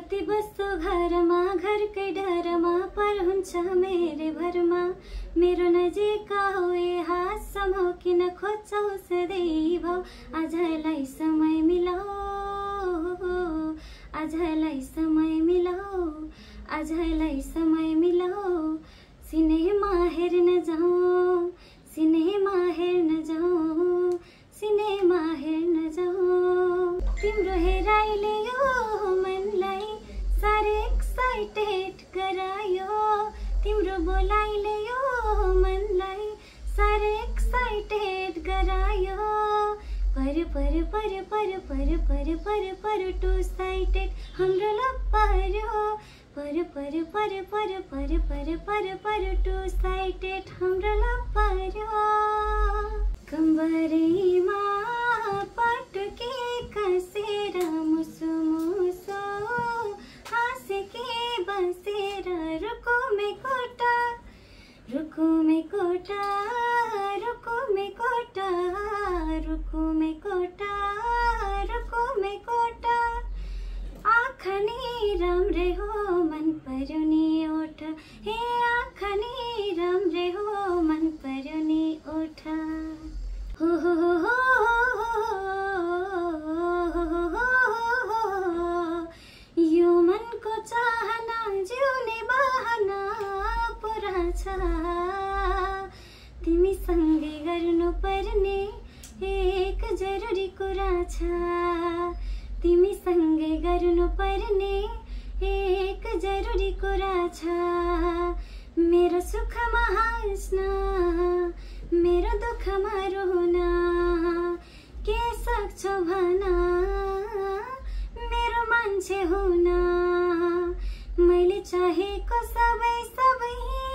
कति बस्छु घरमा घरकै डरमा पर हुन्छ मेरे भरमा मेरो नजिक हो ए हातसम्म किन खोज्छौ सधैँ भाउ आजलाई समय मिलाऊ आजलाई समय मिलाऊ आजलाई समय मिलाऊ सिनेमा हेर्न जाऊँ सिनेमा हेर्न जाऊँ सिनेमा हेर्न जाऊँ तिम्रो हेराइले यो मनलाई साह्रै एक्साइटेड गरायो तिम्रो बोलाइले यो मनलाई साह्रै एक्साइटेड गरायो पर पर पर पर पर पर पर पर टु साइटेड हाम्रो लभ पर्यो पर पर पर पर पर पर पर पर टु साइटेड हाम्रो लभ पर्यो कम्बरीमा पटुके कसेर मुसु मुसु हाँसेके बसेर रुकुमे कोटा रुकुमे कोटा रुकुमे कोटा रुकुमे कोटा रुकुमे कोटा आँखा नि राम्रै हो मन पर्यो नि ओठ हे आँखा नि राम्रै हो मन पर्यो नि ओठ हो हो हो यो मनको चाहना जिउने बहाना पुरा छ तिमीसँगै गर्नुपर्ने एक जरुरी कुरा छ तिमीसँगै गर्नुपर्ने एक जरुरी कुरा छ मेरो सुखमा हाँस्न मेरो दुःखमा रोन के सक्छौ भन मेरो मान्छे हुन मैले चाहेको सबै सबै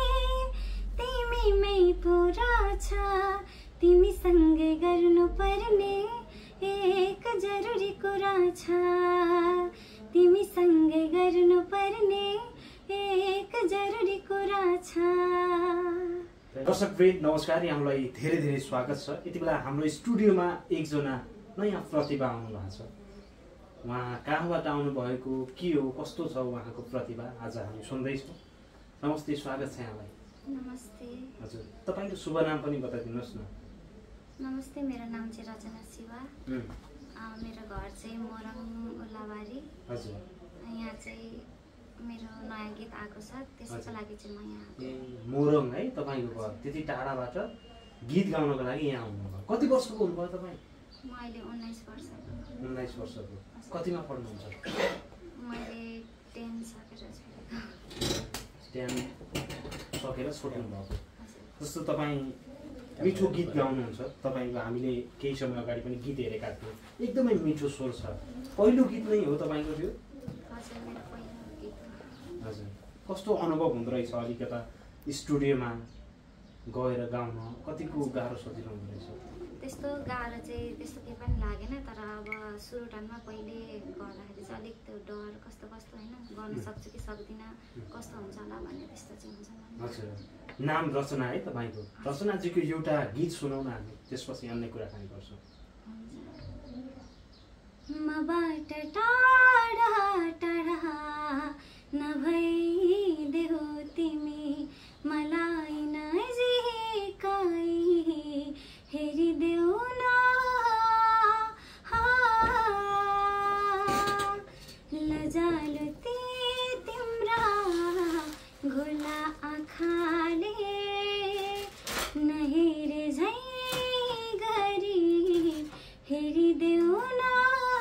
तिमीमै पुरा छ तिमीसँगै गर्नुपर्ने एक जरुरी कुरा छ तिमीसँगै गर्नुपर्ने एक जरुरी कुरा छ दर्शकवृन्द नमस्कार यहाँलाई धेरै धेरै स्वागत छ यति बेला हाम्रो स्टुडियोमा एकजना नयाँ प्रतिभा आउनु भएको छ उहाँ कहाँबाट आउनु भएको के हो कस्तो छ उहाँको प्रतिभा आज हामी सुन्दैछौँ नमस्ते स्वागत छ यहाँलाई नमस्ते हजुर तपाईको शुभ नाम पनि बताइदिनुहोस् न नमस्ते मेरो नाम चाहिँ रचना शिवा मेरो घर चाहिँ मोरङ उल्लाबारी हजुर यहाँ चाहिँ मेरो नयाँ गीत आएको छ त्यसको लागि चाहिँ म यहाँ मोरङ है तपाईको घर त्यति टाढाबाट गीत गाउनको लागि यहाँ आउनुभयो कति वर्षको हुनुभयो तपाईँ म अहिले 19 वर्षको 19 वर्षको कतिमा पढ्नुहुन्छ मैले 10 सकेर 10 सकेर छोड्नु भएको जस्तो तपाईँ मिठो गीत गाउनुहुन्छ तपाईको हामीले केही समय अगाडि पनि गीत हेरेका थियौँ एकदमै मिठो स्वर छ पहिलो गीत नै हो तपाईको त्यो हजुर कस्तो अनुभव हुँदो रहेछ अलिकता स्टुडियोमा गएर गाउन कतिको गाह्रो सजिलो हुँदो रहेछ त्यस्तो गाह्रो चाहिँ त्यस्तो केही पनि लागेन तर अब सुरु टाइममा पहिले गर्दाखेरि चाहिँ अलिक त्यो डर कस्तो कस्तो होइन गर्न सक्छु कि सक्दिनँ कस्तो हुन्छ होला भन्ने त्यस्तो चाहिँ हुन्छ हजुर नाम रचना है तपाईको रचनाजीको एउटा गीत सुनाउन हामी त्यसपछि अन्य कुराकानी गर्छौँ मबाट टाढा टाढा नभइदेऊ तिमी मलाई नजिकै हेरिदेऊ न लजालु ती तिम्रा घोला आँखाले नहेरे झै गरी हेरिदेऊ न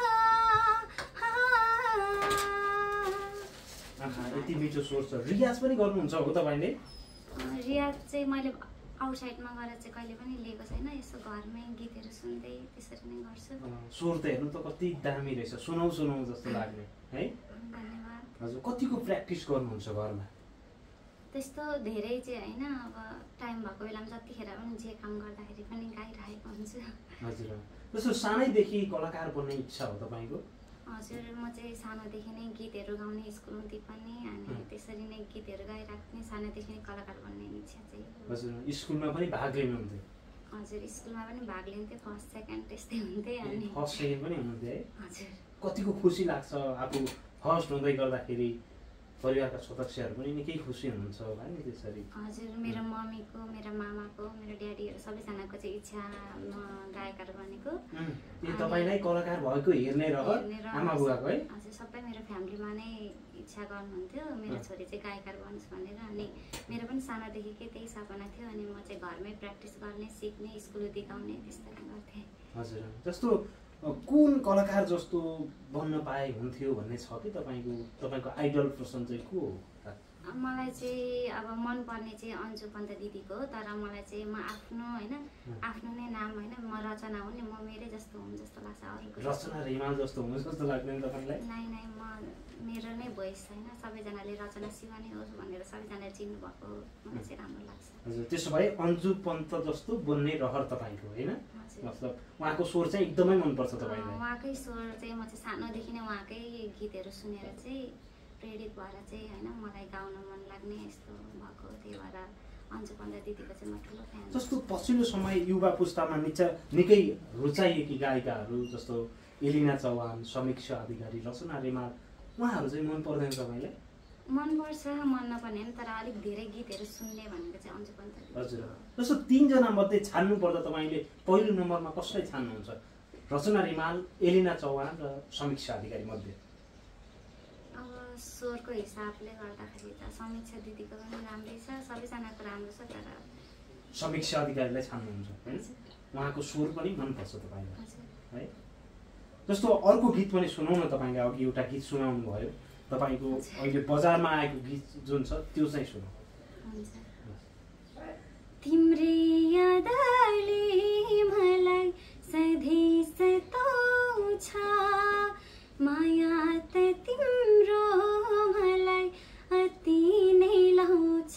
यति मिठो स्वर छ रियाज पनि गर्नुहुन्छ हो तपाईले रियाज चाहिँ मैले आउटसाइडमा गएर चाहिँ कहिले पनि लिएको छैन यसो घरमै गीतहरू सुन्दै त्यसरी नै गर्छु स्वर त हेर्नु त कति दामी रहेछ सुनाउ सुनाउ जस्तो लाग्ने है धन्यवाद हजुर कतिको प्र्याक्टिस गर्नुहुन्छ घरमा त्यस्तो धेरै चाहिँ होइन अब टाइम भएको बेलामा जतिखेर पनि जे काम गर्दाखेरि पनि गाइरहेको हुन्छु हजुर जस्तो सानैदेखि कलाकार बन्ने इच्छा हो तपाईको हजुर म चाहिँ सानोदेखि नै गीतहरू गाउने स्कुलमा पनि अनि त्यसरी नै गीतहरू गाइराख्ने सानोदेखि नै कलाकार बन्ने इच्छा चाहिँ हजुर स्कुलमा पनि भाग लिनुहुन्थ्यो हजुर स्कुलमा पनि भाग लिन्थेँ फर्स्ट सेकेन्ड त्यस्तै हुन्थ्यो अनि फर्स्ट सेकेन्ड पनि हुनुहुन्थ्यो है हजुर कतिको खुसी लाग्छ आफू फर्स्ट हुँदै गर्दाखेरि परिवारका सदस्यहरू पनि निकै खुसी हुनुहुन्छ होला नि त्यसरी? हजुर, मेरो मम्मीको, मेरो मामाको, मेरो ड्याडीहरू सबैजनाको चाहिँ इच्छा म गायककार बनेको। तपाईँलाई कलाकार भएको हेर्ने रहर आमा बुवाको है? हजुर, सबै मेरो फ्यामिलीमा नै इच्छा गर्नुहुन्थ्यो मेरो छोरी चाहिँ गायककार बनोस् भनेर। अनि मेरो पनि सानोदेखिकै त्यही सपना थियो। अनि म चाहिँ घरमै प्र्याक्टिस गर्ने, सिक्ने, स्कुल देखाउने त्यस्तो गर्थेँ। हजुर, जस्तो कुन कलाकार जस्तो बन्न पाए हुन्थ्यो भन्ने छ कि तपाईँको आइडल पर्सन चाहिँ को हो? मलाई चाहिँ अब मनपर्ने चाहिँ अन्जु पन्त दिदीको हो। तर मलाई चाहिँ म आफ्नो होइन आफ्नो नै नाम होइन, म रचना हुँ नि, म मेरै जस्तो हुँ जस्तो लाग्छ। अरूको रचना रिमाल जस्तो हुनु जस्तो लाग्दैन तपाईँलाई? नै म मेरो नै भोइस होइन, सबैजनाले रचना शिवा नै होस् भनेर सबैजनाले चिन्नु भएको मलाई चाहिँ राम्रो लाग्छ। हजुर, त्यसो भए अन्जु पन्त जस्तो बन्ने रहर तपाईँको होइन? मतलब उहाँको स्वर चाहिँ एकदमै मनपर्छ तपाईँलाई? उहाँकै स्वर चाहिँ म चाहिँ सानोदेखि नै उहाँकै गीतहरू सुनेर चाहिँ प्रेरित भएर चाहिँ होइन मलाई गाउन मन लाग्ने यस्तो भएको। त्यही भएर अन्जु पन्त दिदीको चाहिँ म ठुलो फ्यान। जस्तो पछिल्लो समय युवा पुस्तामा निकै रुचाइएकी गायिकाहरू जस्तो एलिना चौहान, समीक्षा अधिकारी, रचना रिमाल, उहाँहरू चाहिँ मन पर्दैन तपाईँलाई? मनपर्छ, मन नपर्ने होइन, तर अलिक धेरै गीतहरू सुन्ने भनेको चाहिँ अन्जु पन्त। हजुर, जस्तो 3 जना मध्ये छान्नु पर्दा तपाईँले पहिलो नम्बरमा कसलाई छान्नुहुन्छ? रचना रिमाल, एलिना चौहान र समीक्षा अधिकारी मध्ये? अब स्वरको हिसाबले गर्दाखेरि त समीक्षा दिदीको पनि राम्रै छ, सबैजनाको राम्रो छ। तर समीक्षा अधिकारीलाई छान्नुहुन्छ हैन? उहाँको स्वर पनि मनपर्छ तपाईँलाई है? जस्तो अर्को गीत पनि सुनाउन। तपाईँले अघि एउटा गीत सुनाउनु भयो, तपाईँको अहिले बजारमा आएको गीत जुन छ त्यो चाहिँ सुनाउँ। तिम्रै यादले मलाई सधैँ सताउँछ, माया त तिम्रो मलाई अति नै लाउँछ।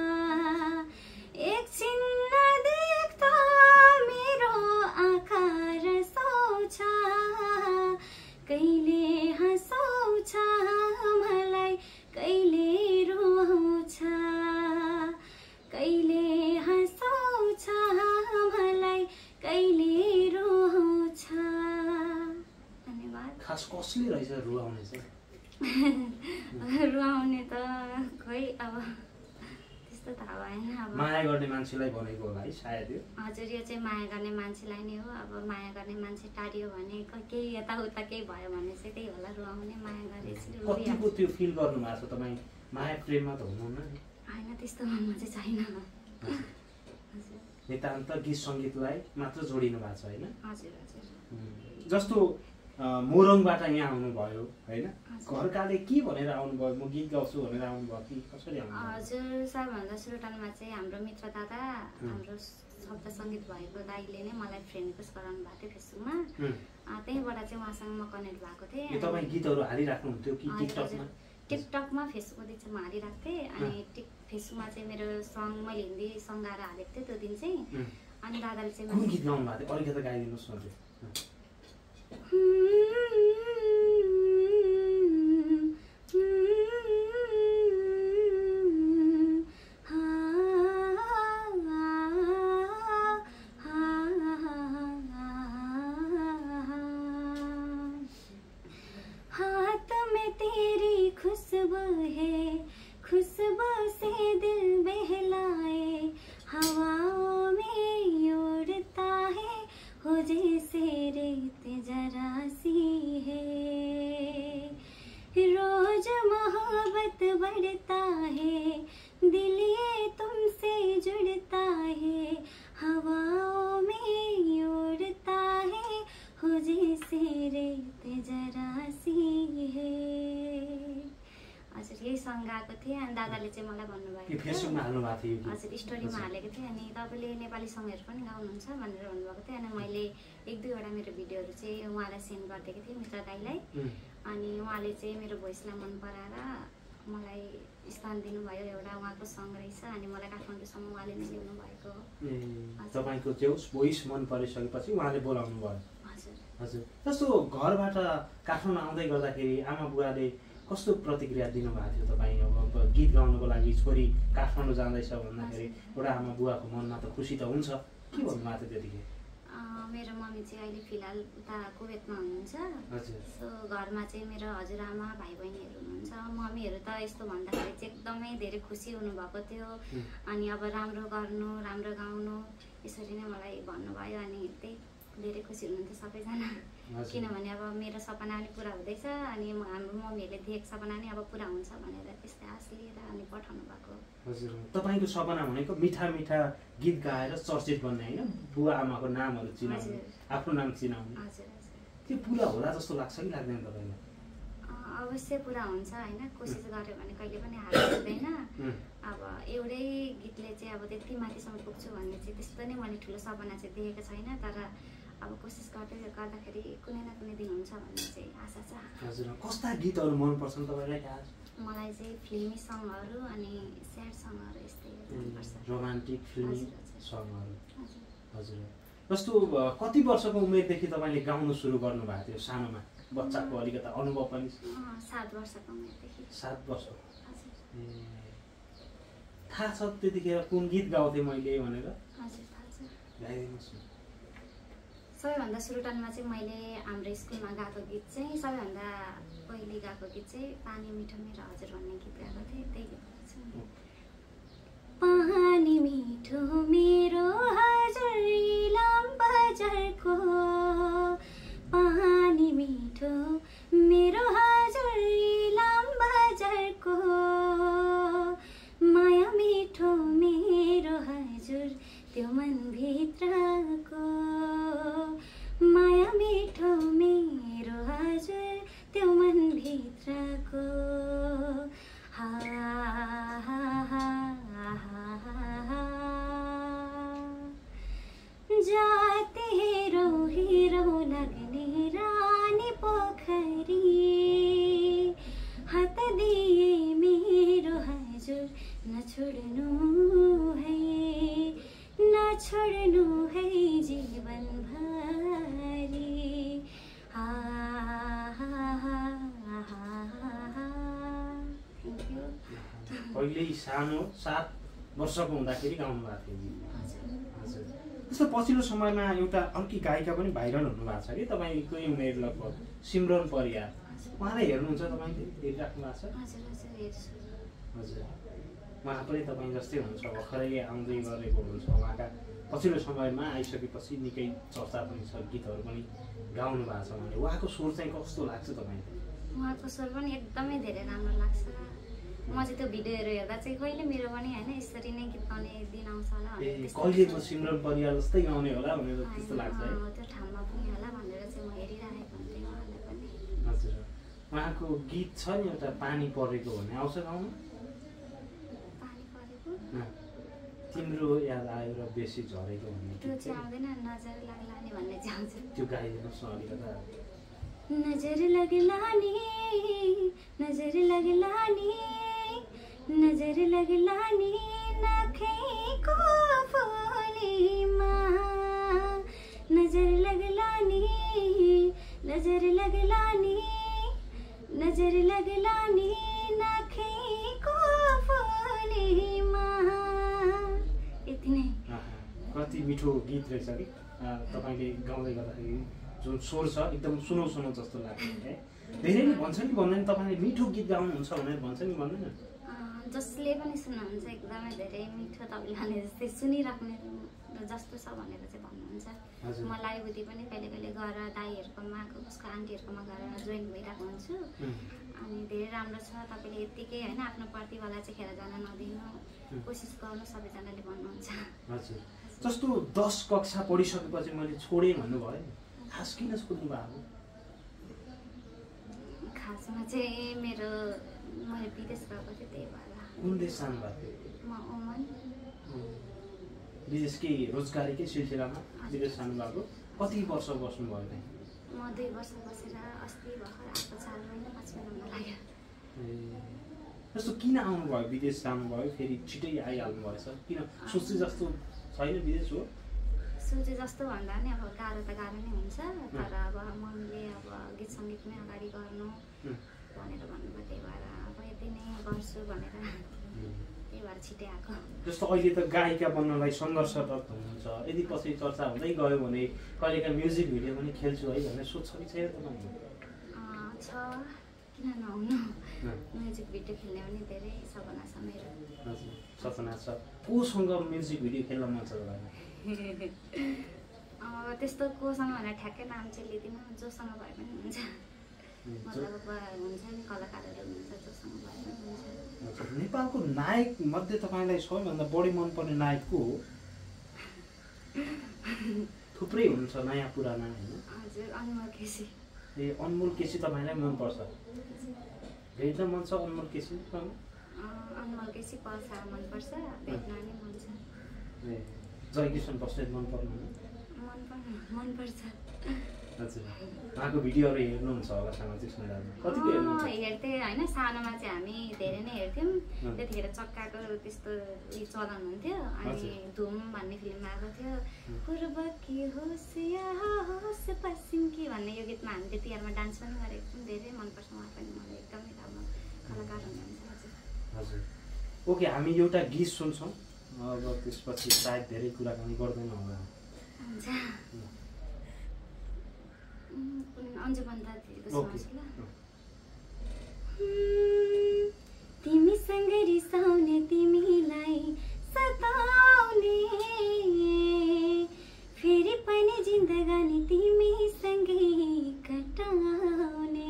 एकछिन नदेख्दा मेरो आँखा रसाउँछ, कहिले हँसाउँछ मलाई, कहिले रुवाउँछ, कहिले हँसाउँछ मलाई, कहिले रुवाउँछ। धन्यवाद। खास कसले रहेछ रुवाउने चाहिँ? रुवाउने त खोइ अब त्यस्तो थाहा भएन। अब माया गर्ने मान्छेलाई भनेको होला है सायद यो? हजुर, यो चाहिँ माया गर्ने मान्छेलाई नै हो। अब माया गर्ने मान्छे टाढियो भने केही यताउता केही भयो भने चाहिँ त्यही होला रुवाउने। माया गरेपछि कतिको त्यो फिल गर्नु भएको छ तपाईँ? माया प्रेममा त हुनुहुन्न नि? होइन, त्यस्तो मनमा चाहिँ छैन। नितान्त गीत सङ्गीतलाई मात्र जोडिनु भएको छ होइन? हजुर हजुर। जस्तो मोरङबाट यहाँ आउनुभयो होइन? घरकाले के भनेर आउनुभयो? म गीत गाउँछु भनेर आउनुभयो कि कसरी आउनुभयो? हजुर, सबभन्दा सुरुटानमा चाहिँ हाम्रो मित्र दादा, हाम्रो शब्द सङ्गीत भएको दाइले नै मलाई फ्रेन्ड रिक्वेस्ट गराउनु भएको थियो फेसबुकमा। त्यहीँबाट चाहिँ उहाँसँग म कनेक्ट भएको थिएँ। तपाईँ गीतहरू हालिराख्नुहुन्थ्यो कि टिकटकमा? टिकटकमा फेसबुकमा चाहिँ म हालिराख्थेँ। अनि फेसबुकमा चाहिँ मेरो सङ मैले हिन्दी सङ गाएर हालेको थिएँ त्यो दिन चाहिँ। अनि दादाले चाहिँ कुन गीत गाउनु भएको थियो? अलिकति गाइदिनुहोस् न। हाथ में तेरी खुशबू है, खुशबू से दिल बहलाए, हवाओं में उड़ता है, हो जैसे रेत जरा सी है। रोज मोहब्बत बढ़ता है, दिल ये तुमसे जुड़ता है, हवाओं में उड़ता है, हो जैसे रेत जरा सी है। हजुर, यही सङ गाएको थिएँ। अनि दादाले चाहिँ मलाई भन्नुभएको थियो, फेसबुकमा हाल्नु भएको थियो? हजुर, स्टोरीमा हालेको थिएँ। अनि तपाईँले नेपाली सङहरू पनि गाउनुहुन्छ भनेर भन्नुभएको थियो। अनि मैले 1-2वटा मेरो भिडियोहरू चाहिँ उहाँलाई सेन्ड गरिदिएको थिएँ, मित्र दाइलाई। अनि उहाँले चाहिँ मेरो भोइसलाई मन पराएर मलाई स्थान दिनुभयो। एउटा उहाँको सङ रहेछ। अनि मलाई काठमाडौँसम्म उहाँले नै ल्याउनु भएको। तपाईँको त्यो भोइस मन परिसकेपछि उहाँले बोलाउनु भयो? हजुर हजुर। जस्तो घरबाट काठमाडौँ आउँदै गर्दाखेरि आमा बुवाले कस्तो प्रतिक्रिया दिनुभएको थियो तपाईँ? अब गीत गाउनुको लागि छोरी काठमाडौँ जाँदैछ भन्दाखेरि एउटा आमा बुवाको मनमा त खुसी त हुन्छ, के भन्नुभएको थियो त्यतिखेर? मेरो मम्मी चाहिँ अहिले फिलहाल उता कुवेतमा हुनुहुन्छ। हजुर। सो घरमा चाहिँ मेरो हजुरआमा भाइ बहिनीहरू हुनुहुन्छ। मम्मीहरू त यस्तो भन्दाखेरि चाहिँ एकदमै धेरै खुसी हुनुभएको थियो। अनि अब राम्रो गर्नु, राम्रो गाउनु यसरी नै मलाई भन्नुभयो। अनि त्यही धेरै खुसी हुनुहुन्थ्यो सबैजना, किनभने अब मेरो सपना पनि पुरा हुँदैछ अनि हाम्रो मम्मीहरूले देखेको सपना नि अब पुरा हुन्छ भनेर त्यस्तै आश लिएर अनि पठाउनु भएको। हजुर, तपाईँको सपना भनेको मिठा मिठा गीत गाएर चर्चित बन्ने होइन, बुवा आमाको नामहरू चिनाउने, आफ्नो नाम चिनाउने। हजुर हजुर। त्यो पुरा होला जस्तो लाग्छ कि लाग्दैन तपाईँलाई? अवश्य पुरा हुन्छ होइन, कोसिस गऱ्यो भने कहिले पनि हार हुँदैन। अब एउटै गीतले चाहिँ अब त्यति माथिसम्म पुग्छु भन्ने चाहिँ त्यस्तो नै मैले ठुलो सपना चाहिँ देखेको छैन, तर अब कोसिस गर्दाखेरि कुनै न कुनै दिन हुन्छ भन्ने चाहिँ आशा छ। हजुर, कस्ता गीतहरू मनपर्छन् तपाईँलाई? मलाई चाहिँ फिल्मी सङहरू अनि स्याड सङहरू यस्तै मनपर्छ। रोमान्टिक फिल्मी सङहरू। हजुर, जस्तो कति वर्षको उमेरदेखि तपाईँले गाउनु सुरु गर्नुभएको थियो सानोमा? बच्चाको अलिकता अनुभव पनि? 7 वर्षको उमेरदेखि। 7 वर्ष। थाहा छ त्यतिखेर कुन गीत गाउँथेँ मैले भनेर? हजुर थाहा छ। गाइदिनुहोस् न। सबैभन्दा सुरुटनमा चाहिँ मैले हाम्रो स्कुलमा गाएको गीत चाहिँ सबैभन्दा पहिले गाएको गीत चाहिँ पानी मिठो मेरो हजुर भन्ने गीत गाएको थिएँ। त्यही गीत गाउँछु। पानी मिठो मेरो हजुर इलाम बजारको, पानी मिठो मेरो हजुर इलाम बजारको, माया मिठो मेरो हजुर त्यो मनभित्रको, माया मिठो मेरो हजुर त्यो मनभित्रको। हा हा हा जाते हेरौ हेरौ लाग्ने रानी पोखरी, हात दिए मेरो हजुर नछोड्नु है, नछोड्नु है जीवन भरि। हा हा हा हा। Thank you. पहिल्यै सानो 7 वर्षको हुँदाखेरि गाउनु भएको थियो गीत। हजुर, त्यस्तो पछिल्लो समयमा एउटा अर्की गायिका पनि भाइरल हुनुभएको छ कि तपाईँकै उमेर लगभग, सिमरन परियार। उहाँलाई हेर्नुहुन्छ तपाईँले? हेरिराख्नु भएको छ? हजुर हजुर हेर्छु। हजुर, उहाँ पनि तपाईँ जस्तै हुनुहुन्छ, भर्खरै आउँदै गरेको हुनुहुन्छ। उहाँका पछिल्लो समयमा आइसकेपछि निकै चर्चा पनि छ, गीतहरू पनि गाउनु भएको छ भने उहाँको स्वर चाहिँ कस्तो लाग्छ तपाईँलाई? उहाँको स्वर पनि एकदमै धेरै राम्रो लाग्छ। म चाहिँ त्यो भिडियोहरू हेर्दा चाहिँ कहिले मेरो पनि होइन यसरी नै गीत गाउने दिन आउँछ होला भनेर, कहिले म सिमरन परियार जस्तै गाउने होला भनेर त्यस्तो लाग्छ है? त्यो ठाउँमा पुग्ने होला भनेर चाहिँ म हेरिरहेको हुन्थेँ उहाँलाई पनि। हजुर, उहाँको गीत छ नि एउटा पानी परेको भन्ने, आउँछ गाउनु? पानी परेको तिम्रो याद आयो र बेसी झरेको भन्ने त्यो चाहिँ आउँदैन, नजर लाग्ला नि भन्ने चाहिँ आउँछ। त्यो गाइदिनुहोस् न अलिकता। नजर लगला नि, नजर लगला नि, नजर लगला नि नखेको फुलीमा, नजर लगला नि, नजर लगला नि, नजर लगला नि नखेको फुलीमा। यति नै। कति मिठो गीत रहेछ कि तपाईँले गाउँदै गर्दाखेरि जुन स्वर छ एकदम सुनौ सुनौ जस्तो लाग्छ है। धेरैले भन्छ नि भन्दैन तपाईँले मिठो गीत गाउनुहुन्छ भनेर भन्छ नि भन्दैन? जसले पनि सुन्नुहुन्छ एकदमै धेरै मिठो तपाईँले भने जस्तै सुनिराख्ने जस्तो छ भनेर चाहिँ भन्नुहुन्छ। म लाइभ बुद्धि पनि कहिले कहिले गएर दाईहरूकोमा उसको आन्टीहरूकोमा गएर जोइन भइरहेको हुन्छु। अनि धेरै राम्रो छ, तपाईँले यत्तिकै होइन आफ्नो प्रतिभालाई चाहिँ खेर जान नदिनु, कोसिस गर्नु सबैजनाले भन्नुहुन्छ। हजुर, जस्तो 10 कक्षा पढिसकेपछि मैले छोडेँ भन्नुभयो, खास किन छोड्नु भएको? खासमा चाहिँ मेरो मैले विदेश गएको थिएँ त्यही भएर। कुन देश जानु भएको थियो? म ओमान। विदेशकै रोजगारीकै सिलसिलामा विदेश जानुभएको? कति वर्ष बस्नुभयो त्यहाँ? म 2 वर्ष बसेर अस्ति भर्खर आएको 4 महिना 5 महिना हुन लाग्यो। जस्तो किन आउनुभयो विदेश जानुभयो, फेरि छिटै आइहाल्नु भएछ किन? सोचे जस्तो छैन विदेश हो? सोचे जस्तो भन्दा नि अब गाह्रो त गाह्रो नै हुन्छ, तर अब मम्मीले अब गीत सङ्गीतमै अगाडि गर्नु भनेर भन्नुभयो, त्यही भएर अब यति नै गर्छु भनेर त्यही भएर छिटै आएको। जस्तो अहिले त गायिका बन्नलाई सङ्घर्षरत हुनुहुन्छ, यदि पछि चर्चा हुँदै गयो भने कहिलेका म्युजिक भिडियो पनि खेल्छु है भन्ने सोच छ कि छैन तपाईँको? छ, किन नहुनु। म्युजिक भिडियो खेल्ने पनि धेरै सपना छ मेरो। हजुर सपना छ। कोसँग म्युजिक भिडियो खेल्न मन छ तपाईँलाई? त्यस्तो कोसँग भनेर ठ्याक्कै नाम चाहिँ लिँदिनँ, जोसँग भए पनि हुन्छ। मतलब हुन्छ नि कलाकारहरू हुन्छ, जोसँग भए पनि हुन्छ। नेपालको नायक मध्ये तपाईँलाई सबैभन्दा बढी मनपर्ने नायक को हो? थुप्रै हुनुहुन्छ नयाँ पुराना होइन? हजुर अनमोल केसी। ए अनमोल केसी तपाईँलाई मनपर्छ? भेट्न मन छ अनमोल केसी? अनमोल केसी पल शाह मनपर्छ, भेट्न नि मन छ। ए जयकिशन बस्नेत मनपर्नु? मनपर्छ। हजुर उहाँको भिडियोहरू हेर्नुहुन्छ होला सामाजिक सञ्जालमा? कतिको हेर्नुहुन्छ? हेर्थेँ होइन, सानोमा चाहिँ हामी धेरै नै हेर्थ्यौँ। त्यतिखेर चक्काको त्यस्तो चलन हुन्थ्यो। अनि धुम भन्ने फिल्ममा आएको थियो, पूर्व कि होस् या होस् पश्चिम कि भन्ने यो गीतमा हामीले तिहारमा डान्स पनि गरेको थियौँ। धेरै मनपर्छ उहाँ पनि, मलाई एकदमै राम्रो कलाकार हुनुहुन्छ। हजुर हजुर ओके, हामी एउटा गीत सुन्छौँ, अब त्यसपछि सायद धेरै कुराकानी गर्दैन होला। हुन्छ अन्जुमन दाजुको सुनाउँछु ल। तिमीसँग रिसाउने, तिमीलाई सताउने, फेरि पनि जिन्दगानी तिमीसँगै कटाउने,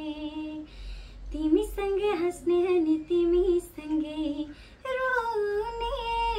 तिमीसँगै हाँस्ने अनि तिमीसँगै रोने,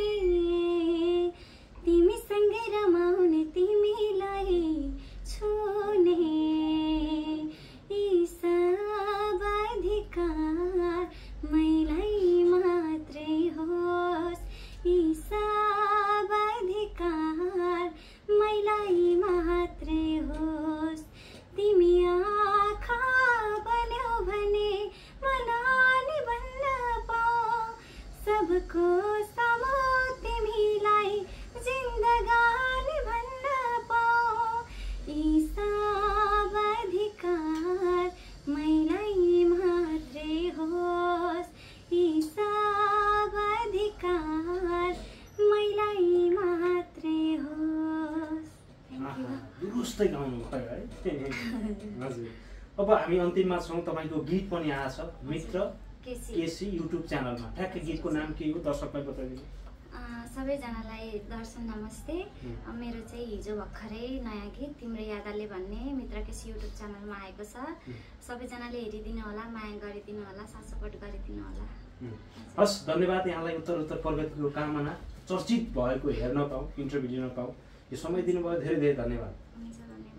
तिमीसँगै रमाउने, तिमीलाई छुने, यी सब अधिकार मैलाई मात्रै होस्, यी सब अधिकार मैलाई मात्रै होस्। तिमी आँखा बन्यौ भने मनानी भन्न पाऊ, सबको सामु तिमीलाई जिन्दगानी भन्न पाऊ, यी सब अधिकार मैलाई मात्रै होस्, यी सब अधिकार मैलाई मात्रै होस्। दुरुस्तै गाउनु भयो है। हजुर अब हामी अन्तिममा छौँ, तपाईँको गीत पनि आएछ मित्र केसी युट्युब च्यानलमा। ठ्याक्कै गीतको नाम के हो दर्शकलाई बताइदिनु। सबैजनालाई दर्शन नमस्ते। मेरो चाहिँ हिजो भर्खरै नयाँ गीत तिम्रो यादले भन्ने मित्र केसी युट्युब च्यानलमा आएको छ। सबैजनाले हेरिदिनु होला, माया गरिदिनु होला, साथ सपोर्ट गरिदिनु होला। हस् धन्यवाद। यहाँलाई उत्तर प्रगतिको कामना, चर्चित भएको हेर्न पाऊँ, इन्टरभ्यू लिन पाऊँ, यो समय दिनुभयो, धेरै धेरै धन्यवाद। हुन्छ, धन्यवाद।